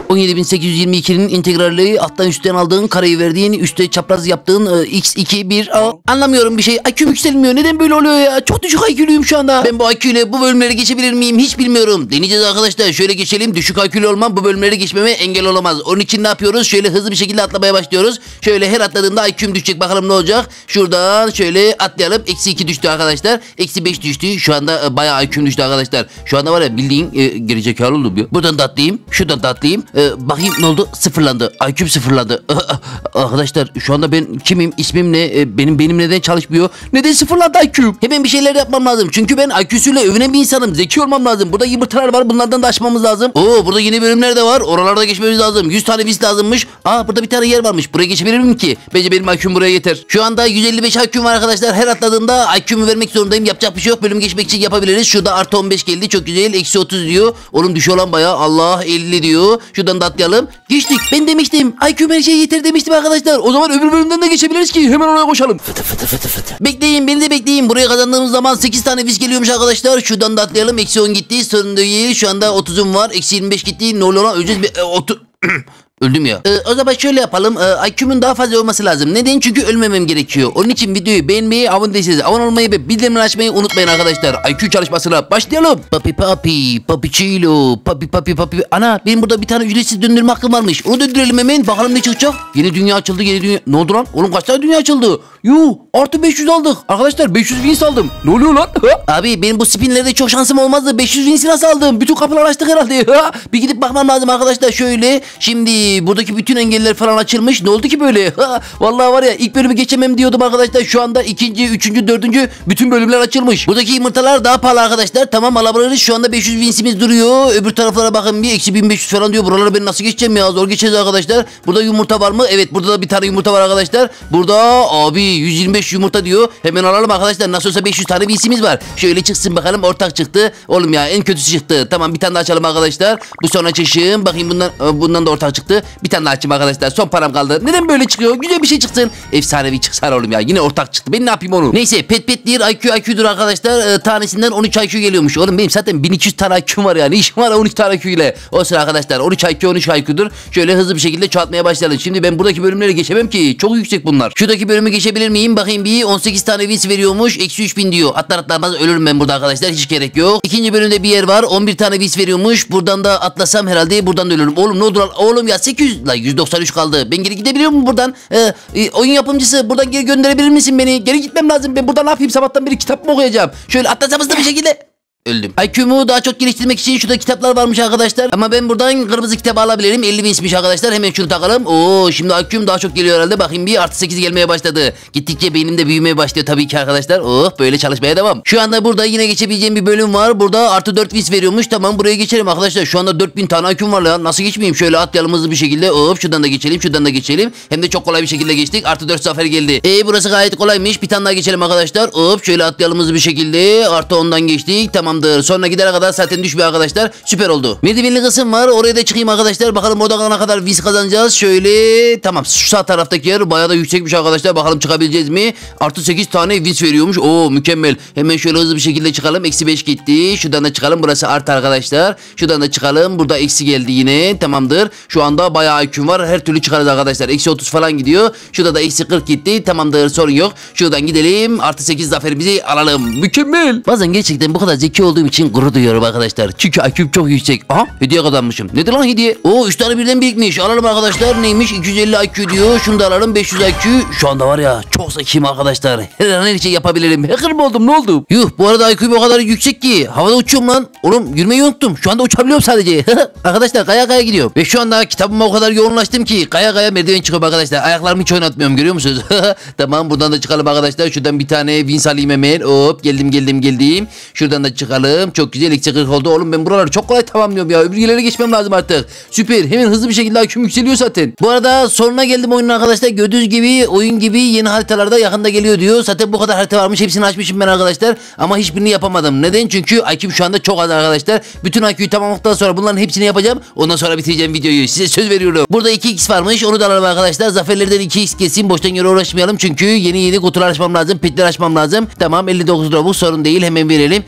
17.822'nin integrali alttan üstten aldığın kareyi verdiğin üstte çapraz yaptığın x2 1 anlamıyorum bir şey. IQ'm yükselmiyor. Neden böyle oluyor ya? Çok düşük IQ'luyum şu anda. Ben bu IQ ile bu bölümleri geçebilir miyim? Hiç bilmiyorum. Deneyeceğiz arkadaşlar. Şöyle geçelim. Düşük IQ'lu olmam bu bölümleri geçmeme engel olamaz. Onun için ne yapıyoruz? Şöyle hızlı bir şekilde atlamaya başlıyoruz. Şöyle her atladığımda IQ'm düşecek. Bakalım ne olacak? Şuradan şöyle atlayalım. -2 düştü arkadaşlar. -5 düştü. Şu anda bayağı IQ'm düştü arkadaşlar. Şu anda var ya bildiğin gerizekalı oldum ya. Buradan da atlayayım. Şuradan da atlayayım. Bakayım ne oldu? Sıfırlandı. IQ'm sıfırlandı. Arkadaşlar şu anda ben kimim? İsmim ne? Benim neden çalışmıyor? Neden sıfırlandı IQ'm? Hemen bir şeyler yapmam lazım. Çünkü ben IQ'suyla övünen bir insanım. Zeki olmam lazım. Burada yumurtalar var. Bunlardan da aşmamız lazım. Burada yeni bölümler de var. Oralarda geçmemiz lazım. 100 tane vis lazımmış. Burada bir tane yer varmış. Buraya geçebilir miyim ki? Bence benim IQ'm buraya yeter. Şu anda 155 IQ'm var arkadaşlar. Her atladığımda IQ'mu vermek zorundayım. Yapacak bir şey yok. Bölüm geçmek için yapabiliriz. Şurada artı 15 geldi. Çok güzel. -30 diyor. Oğlum düşüyor lan bayağı. Allah 50 diyor. Şuradan da atlayalım. Geçtik. Ben demiştim. IQ'm her şeye yeter demiştim arkadaşlar. O zaman öbür bölümden de geçebiliriz ki. Hemen oraya koşalım. Fıtı fıtı fıtı fıtı. Bekleyin. Beni de bekleyin. Buraya kazandığımız zaman 8 tane vis geliyormuş arkadaşlar. Şuradan da atlayalım. -10 gitti. Sorun değil. Şu anda 30'um var. -25 gitti. Ne oluyor lan? Öleceğiz. Öldüm ya. O zaman şöyle yapalım. IQ'mun daha fazla olması lazım. Neden? Çünkü ölmemem gerekiyor. Onun için videoyu beğenmeyi, abone değilseniz abone olmayı ve bildirimleri açmayı unutmayın arkadaşlar. IQ çalışmasına başlayalım. Papichilo. Papi. Ana benim burada bir tane ücretsiz döndürme hakkım varmış. Onu döndürelim hemen. Bakalım ne çıkacak. Yeni dünya açıldı. Ne oldu lan? Oğlum kaç tane dünya açıldı? Artı 500 aldık. Arkadaşlar 500 wins aldım. Ne oluyor lan? Abi benim bu spinlerde çok şansım olmazdı. 500 wins'i nasıl aldım? Bütün kapılar açtık herhalde. Bir gidip bakmam lazım arkadaşlar. Şöyle. Şimdi buradaki bütün engeller falan açılmış. Ne oldu ki böyle? Vallahi var ya ilk bölümü geçemem diyordum arkadaşlar. Şu anda ikinci, üçüncü, dördüncü bütün bölümler açılmış. Buradaki yumurtalar daha pahalı arkadaşlar. Tamam alabiliriz. Şu anda 500 wins'imiz duruyor. Öbür taraflara bakın bir -1500 falan diyor. Buraları ben nasıl geçeceğim ya? Zor geçeceğiz arkadaşlar. Burada yumurta var mı? Evet burada da bir tane yumurta var arkadaşlar. Burada abi 125 yumurta diyor. Hemen alalım arkadaşlar. Nasıl olsa 500 tane wins'imiz var. Şöyle çıksın bakalım. Ortak çıktı. Oğlum ya en kötüsü çıktı. Tamam bir tane daha açalım arkadaşlar. Bu son açışım. Bakayım bundan da ortak çıktı. Bir tane daha açayım arkadaşlar. Son param kaldı. Neden böyle çıkıyor? Güzel bir şey çıksın. Efsanevi çıksana oğlum ya. Yine ortak çıktı. Ben ne yapayım onu? Neyse pet değil. IQ'dur arkadaşlar. Tanesinden 13 IQ geliyormuş. Oğlum benim zaten 1200 tane IQ'm var ya. Ne işim var 13 tane IQ ile? Olsun arkadaşlar. 13 IQ'dur. Şöyle hızlı bir şekilde çoğaltmaya başlayalım. Şimdi ben buradaki bölümleri geçemem ki. Çok yüksek bunlar. Şuradaki bölümü geçebilir miyim? Bakayım bir 18 tane wins veriyormuş. -3000 diyor. Atlamaz ölürüm ben burada arkadaşlar. Hiç gerek yok. İkinci bölümde bir yer var. 11 tane wins veriyormuş. Buradan da atlasam herhalde buradan da ölürüm. Oğlum ne oldu lan? Oğlum ya 800 la 193 kaldı. Ben geri gidebiliyor muyum buradan? Oyun yapımcısı buradan geri gönderebilir misin beni? Geri gitmem lazım. Ben burada ne yapayım? Sabahtan beri kitap mı okuyacağım? Şöyle atlasam hızlı bir şekilde. Öldüm. IQ'mu daha çok geliştirmek için şurada kitaplar varmış arkadaşlar. Ama ben buradan kırmızı kitabı alabilirim. 50 wins'miş arkadaşlar. Hemen şunu takalım. Şimdi IQ'm daha çok geliyor herhalde. Bakayım bir artı 8 gelmeye başladı. Gittikçe beynim de büyümeye başlıyor tabii ki arkadaşlar. Böyle çalışmaya devam. Şu anda burada yine geçebileceğim bir bölüm var. Burada artı 4 wins veriyormuş. Tamam buraya geçelim arkadaşlar. Şu anda 4000 tane IQ'm var ya. Nasıl geçmeyeyim? Şöyle atlayalım hızlı bir şekilde. Şuradan da geçelim. Hem de çok kolay bir şekilde geçtik. Artı 4 zafer geldi. Burası gayet kolaymış. Bir tane daha geçelim arkadaşlar. Şöyle atlayalım hızlı bir şekilde. Artı 10'dan geçtik. Tamamdır. Sonra gider kadar zaten düşmüyor arkadaşlar. Süper oldu. Merdivenli kısım var. Oraya da çıkayım arkadaşlar. Bakalım orada ne kadar wins kazanacağız. Şöyle tamam. Şu sağ taraftaki yer bayağı da yüksekmiş arkadaşlar. Bakalım çıkabileceğiz mi? Artı 8 tane wins veriyormuş. Mükemmel. Hemen şöyle hızlı bir şekilde çıkalım. -5 gitti. Şuradan da çıkalım. Burası artı arkadaşlar. Şuradan da çıkalım. Burada eksi geldi yine. Tamamdır. Şu anda bayağı IQ'm var. Her türlü çıkarız arkadaşlar. -30 falan gidiyor. Şurada da -40 gitti. Tamamdır. Sorun yok. Şuradan gidelim. Artı 8 zaferimizi alalım. Mükemmel. Bazen gerçekten bu kadar zeki olduğum için gurur duyuyorum arkadaşlar. Çünkü IQ'm çok yüksek. Aha hediye kazanmışım. Nedir lan hediye? 3 tane birden birikmiş. Alalım arkadaşlar. Neymiş? 250 IQ diyor. Şunu da alalım. 500 IQ. Şu anda var ya çok zekiyim arkadaşlar. Her şey yapabilirim. Hacker mı oldum? Ne oldu? Bu arada IQ'm o kadar yüksek ki. Havada uçuyorum lan. Oğlum yürümeyi unuttum. Şu anda uçabiliyorum sadece. Arkadaşlar kaya gidiyorum. Ve şu anda kitabıma o kadar yoğunlaştım ki kaya merdiven çıkıyorum arkadaşlar. Ayaklarımı hiç oynatmıyorum. Görüyor musunuz? Tamam buradan da çıkalım arkadaşlar. Şuradan bir tane wins alayım hemen. Geldim. Şuradan da çıkalım. Çok güzel. Eksi 40 oldu. Oğlum ben buraları çok kolay tamamlıyorum ya. Öbür yerlere geçmem lazım artık. Süper. Hemen hızlı bir şekilde IQ'm yükseliyor zaten. Bu arada sonuna geldim oyunun arkadaşlar. Gördüğünüz gibi oyun gibi yeni haritalarda yakında geliyor diyor. Zaten bu kadar harita varmış. Hepsini açmışım ben arkadaşlar. Ama hiçbirini yapamadım. Neden? Çünkü IQ'm şu anda çok az arkadaşlar. Bütün IQ'yu tamamladıktan sonra bunların hepsini yapacağım. Ondan sonra bitireceğim videoyu. Size söz veriyorum. Burada 2x varmış. Onu da alalım arkadaşlar. Zaferlerden 2x kesin. Boştan yere uğraşmayalım. Çünkü yeni kutular açmam lazım. Petler açmam lazım. Tamam 59 Robux sorun değil. Hemen verelim. Zaten şu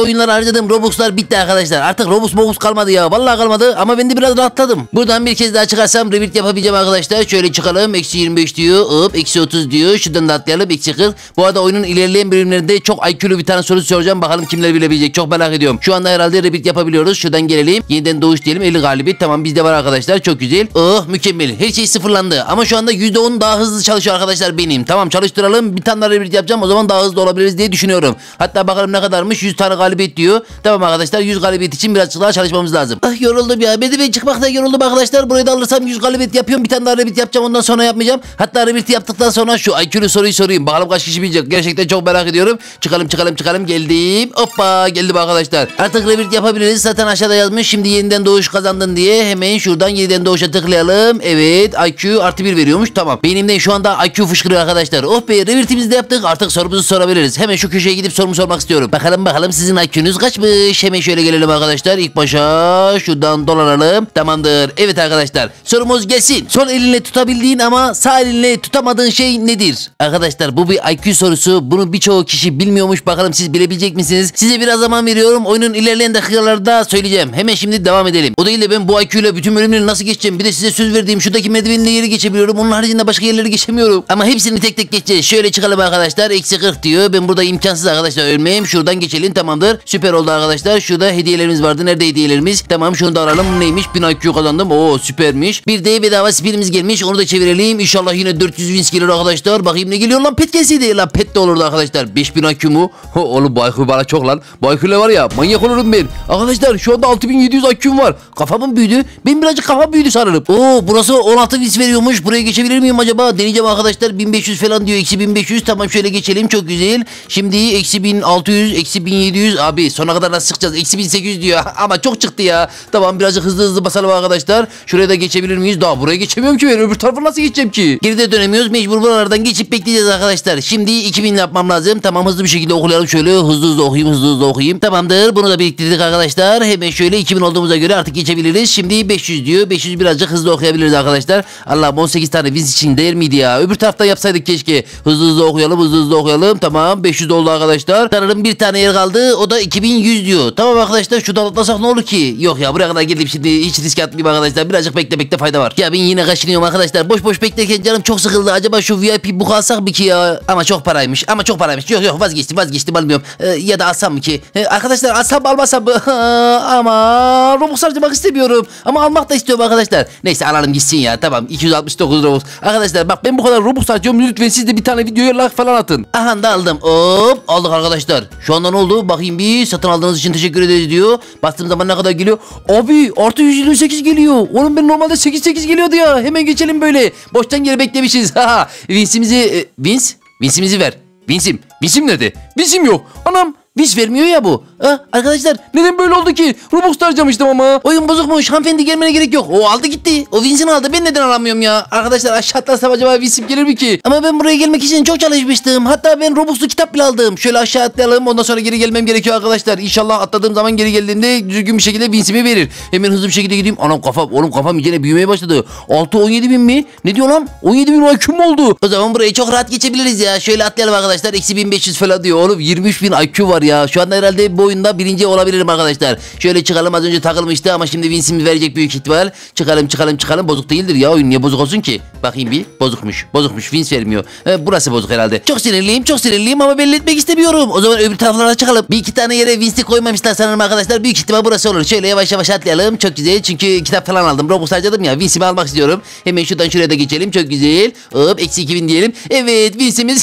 oyunlara harcadığım Robux'lar bitti arkadaşlar. Artık Robux kalmadı ya. Vallahi kalmadı ama ben de biraz rahatladım. Buradan bir kez daha çıkarsam rebirth yapabileceğim arkadaşlar. Şöyle çıkalım. Eksi 25 diyor. Hop eksi 30 diyor. Şuradan da atlayalım. Eksi 40. Bu arada oyunun ilerleyen bölümlerinde çok IQ'lu bir tane soru soracağım. Bakalım kimler bilebilecek. Çok merak ediyorum. Şu anda herhalde rebirth yapabiliyoruz. Şuradan gelelim. Yeniden doğuş diyelim. 50 galibiyet. Tamam bizde var arkadaşlar. Çok güzel. Oh mükemmel. Her şey sıfırlandı. Ama şu anda %10 daha hızlı çalışıyor arkadaşlar benim. Tamam çalıştıralım. Bir tane daha rebirth yapacağım. O zaman daha hızlı olabiliriz diye düşünüyorum. Hatta bakalım ne kadarmış. 100 tane galibiyet diyor. Tamam arkadaşlar 100 galibiyet için birazcık daha çalışmamız lazım. Ah yoruldum ya. Ben çıkmakta yoruldum arkadaşlar. Burayı da alırsam 100 galibiyet yapıyorum. Bir tane daha rebirth yapacağım. Ondan sonra yapmayacağım. Hatta rebirth yaptıktan sonra şu IQ'lu soruyu sorayım. Bakalım kaç kişi bilecek. Gerçekten çok merak ediyorum. Çıkalım. Geldim. Hoppa geldim arkadaşlar. Artık rebirth yapabiliriz. Zaten aşağıda yazmış. Şimdi yeniden doğuş kazandın diye. Hemen şuradan yeniden doğuşa tıklayalım. Evet IQ artı 1 veriyormuş. Tamam. Beynimden şu anda IQ fışkırıyor arkadaşlar. Oh be rebirth'imizi de yaptık. Artık sorumuzu sorabiliriz. Hemen şu köşeye gidip sorumu sormak istiyorum. Bakalım sizin IQ'nuz kaçmış. Hemen şöyle gelelim arkadaşlar. İlk başa şuradan dolanalım. Tamamdır. Evet arkadaşlar. Sorumuz gelsin. Sol elinle tutabildiğin ama sağ elinle tutamadığın şey nedir? Arkadaşlar bu bir IQ sorusu. Bunu birçoğu kişi bilmiyormuş. Bakalım siz bilebilecek misiniz? Size biraz zaman veriyorum. Oyunun ilerleyen dakikalarda söyleyeceğim. Hemen şimdi devam edelim. O değil de ben bu IQ ile bütün bölümleri nasıl geçeceğim? Bir de size söz verdiğim şuradaki merdivenle yeri geçebiliyorum. Onun haricinde başka yerleri geçemiyorum. Ama hepsini tek tek geçeceğiz. Şöyle çıkalım arkadaşlar. Eksi 40 diyor. Ben burada imkansız arkadaşlar ölmeyeyim. Şuradan geçelim. Tamamdır. Süper oldu arkadaşlar. Şurada hediyelerimiz vardı. Nerede hediyelerimiz? Tamam şunu da alalım. Neymiş? 1000 IQ kazandım. Oo süpermiş. Bir de bedava spinimiz gelmiş. Onu da çevirelim. İnşallah yine 400 wins gelir arkadaşlar. Bakayım ne geliyor lan? Pet gelseydi. Lan pet de olurdu arkadaşlar. 5000 IQ mu? Oğlum bu IQ bana çok lan. Bu IQ ile var ya manyak olurum ben. Arkadaşlar şu anda 6700 IQ'm var. Kafamın büyüdü. Ben birazcık kafam büyüdü sanırım. Oo burası 16 wins veriyormuş. Buraya geçebilir miyim acaba? Deneyeceğim arkadaşlar. 1500 falan diyor. Eksi 1500. Tamam şöyle geçelim. Çok güzel. Şimdi eksi 1600. Eksi 1700. Abi sona kadar nasıl çıkacağız? Eksi 1800 diyor. Ama çok çıktı ya. Tamam birazcık hızlı basalım arkadaşlar. Şuraya da geçebilir miyiz? Daha buraya geçemiyorum ki ben. Öbür tarafa nasıl geçeceğim ki? Geride dönemiyoruz. Mecbur buralardan geçip bekleyeceğiz arkadaşlar. Şimdi 2000 yapmam lazım. Tamam hızlı bir şekilde okuyalım. Şöyle hızlı okuyayım. Tamamdır. Bunu da biriktirdik arkadaşlar. Hemen şöyle 2000 olduğumuza göre artık geçebiliriz. Şimdi 500 diyor. 500 birazcık hızlı okuyabiliriz arkadaşlar. Allah'ım 18 tane wins için değer miydi ya? Öbür taraftan yapsaydık keşke. Hızlı okuyalım. Tamam 500 oldu arkadaşlar. Sanırım bir tane yer kaldı. O da 2100 diyor. Tamam arkadaşlar şuradan atlasak ne olur ki? Yok ya buraya kadar gelip şimdi hiç risk atmayayım arkadaşlar. Birazcık beklemekte fayda var. Ya ben yine kaşınıyorum arkadaşlar. Boş beklerken canım çok sıkıldı. Acaba şu VIP book alsak mı ki ya? Ama çok paraymış. Yok vazgeçtim almıyorum. Ya da alsam mı ki? Arkadaşlar alsam mı almasam mı? Ama Robux harcamak istemiyorum. Ama almak da istiyorum arkadaşlar. Neyse alalım gitsin ya. Tamam 269 Robux. Arkadaşlar bak ben bu kadar Robux harcıyorum. Lütfen siz de bir tane videoya like falan atın. Aha da aldım. Hop aldık arkadaşlar. Şu anda ne oldu? Bakayım bir. Satın aldığınız için teşekkür ederiz diyor. Bastığım zaman ne kadar geliyor? Abi artı 128 geliyor. Oğlum ben normalde 8 geliyordu ya. Hemen geçelim böyle. Boştan geri beklemişiz. Haha. Wins'imizi ver. Wins'im nerede? Wins'im yok. Anam. Wins vermiyor ya bu. Arkadaşlar neden böyle oldu ki? Robux harcamıştım ama. Oyun bozukmuş. Hanımefendi gelmene gerek yok. O aldı gitti. O Wins'ini aldı. Ben neden alamıyorum ya? Arkadaşlar aşağı atlarsam acaba Wins'im gelir mi ki? Ama ben buraya gelmek için çok çalışmıştım. Hatta ben Robux'lu kitap bile aldım. Şöyle aşağı atlayalım. Ondan sonra geri gelmem gerekiyor arkadaşlar. İnşallah atladığım zaman geri geldiğimde düzgün bir şekilde Wins'imi verir. Hemen hızlı bir şekilde gideyim. Anam kafam yine büyümeye başladı. 17 bin mi? Ne diyor lan? 17 bin IQ mu oldu? O zaman burayı çok rahat geçebiliriz ya. Şöyle atlayalım arkadaşlar. Eksi 1500 falan diyor. Oğlum 23 bin IQ var ya. Şu anda herhalde bu oyunda birinci olabilirim arkadaşlar. Şöyle çıkalım, az önce takılmıştı ama şimdi Wins'imiz verecek büyük ihtimal. Çıkalım. Bozuk değildir ya oyun. Niye bozuk olsun ki? Bakayım bir. Bozukmuş. Wins vermiyor. Burası bozuk herhalde. Çok sinirliyim ama belli etmek istemiyorum. O zaman öbür taraflara çıkalım. Bir iki tane yere Wins'i koymamışlar sanırım arkadaşlar. Büyük ihtimal burası olur. Şöyle yavaş atlayalım. Çok güzel. Çünkü kitap falan aldım. Robux harcadım ya. Wins'imi almak istiyorum. Hemen şuradan şuraya da geçelim. Çok güzel. Hop eksi 2000 diyelim. Evet Wins'imiz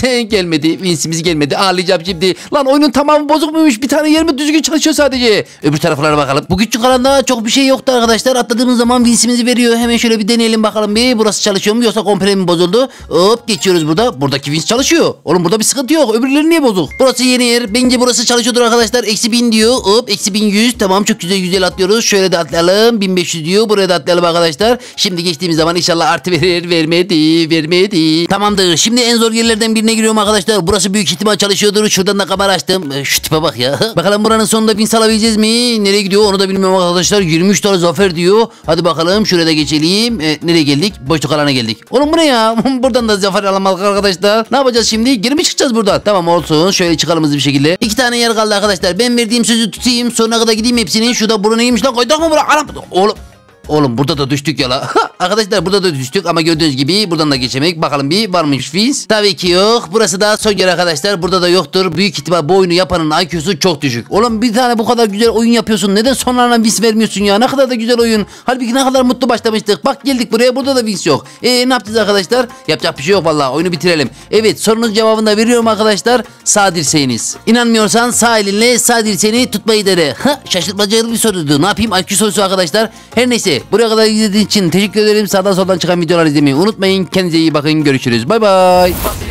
gelmedi. Ağlayacağım şimdi. Lan oyunun tamamı bozuk muymuş? Bir tane yer mi düzgün çalışıyor sadece? Öbür taraflara bakalım. Bu küçük alanda çok bir şey yoktu arkadaşlar. Atladığımız zaman Wins'imizi veriyor. Hemen şöyle bir deneyelim bakalım bir. Burası çalışıyor mu yoksa komple mi bozuldu? Hop geçiyoruz burada. Buradaki Wins çalışıyor. Oğlum burada bir sıkıntı yok. Öbürleri niye bozuk? Burası yeni yer. Bence burası çalışıyordur arkadaşlar. Eksi 1000 diyor. Hop eksi 1100. Tamam çok güzel atlıyoruz. Şöyle de atlayalım. 1500 diyor. Buraya da atlayalım arkadaşlar. Şimdi geçtiğimiz zaman inşallah artı verir. Vermedi. Tamamdır. Şimdi en zor yerlerden birine giriyorum arkadaşlar. Burası büyük ihtimal çalışıyordur. Şuradan da kamera açtım. Şu tipe bak ya. Bakalım buranın sonunda bin alabileceğiz mi? Nereye gidiyor onu da bilmiyorum arkadaşlar. 23 dolar zafer diyor. Hadi bakalım şuraya da geçelim. Nereye geldik? Boşluk alana geldik. Oğlum bu ne ya? Buradan da zafer alamadık arkadaşlar. Ne yapacağız şimdi? Geri mi çıkacağız buradan? Tamam olsun. Şöyle çıkalım hızlı bir şekilde. 2 tane yer kaldı arkadaşlar. Ben verdiğim sözü tutayım. Sonuna kadar gideyim hepsini. Şurada burun neymiş lan? Koyduk mu buraya? Anam. Oğlum burada da düştük ya la. Arkadaşlar burada da düştük ama gördüğünüz gibi buradan da geçemedik. Bakalım bir var mıymış biz? Tabii ki yok. Burası da son yer arkadaşlar. Burada da yoktur. Büyük ihtimal bu oyunu yapanın IQ'su çok düşük. Oğlum bir tane bu kadar güzel oyun yapıyorsun. Neden sonlarına biz vermiyorsun ya? Ne kadar da güzel oyun. Halbuki ne kadar mutlu başlamıştık. Bak geldik buraya burada da biz yok. Ne yapacağız arkadaşlar? Yapacak bir şey yok vallahi. Oyunu bitirelim. Evet sorunun cevabını da veriyorum arkadaşlar. Sağ dirseğiniz. İnanmıyorsan sağ elinle sağ dirseğini tutmayı dene. Şaşırtmacalı bir soruydu. Ne yapayım? IQ sorusu arkadaşlar. Her neyse. Buraya kadar izlediğiniz için teşekkür ederim. Sağdan soldan çıkan videolar izlemeyi unutmayın. Kendinize iyi bakın. Görüşürüz. Bay bay.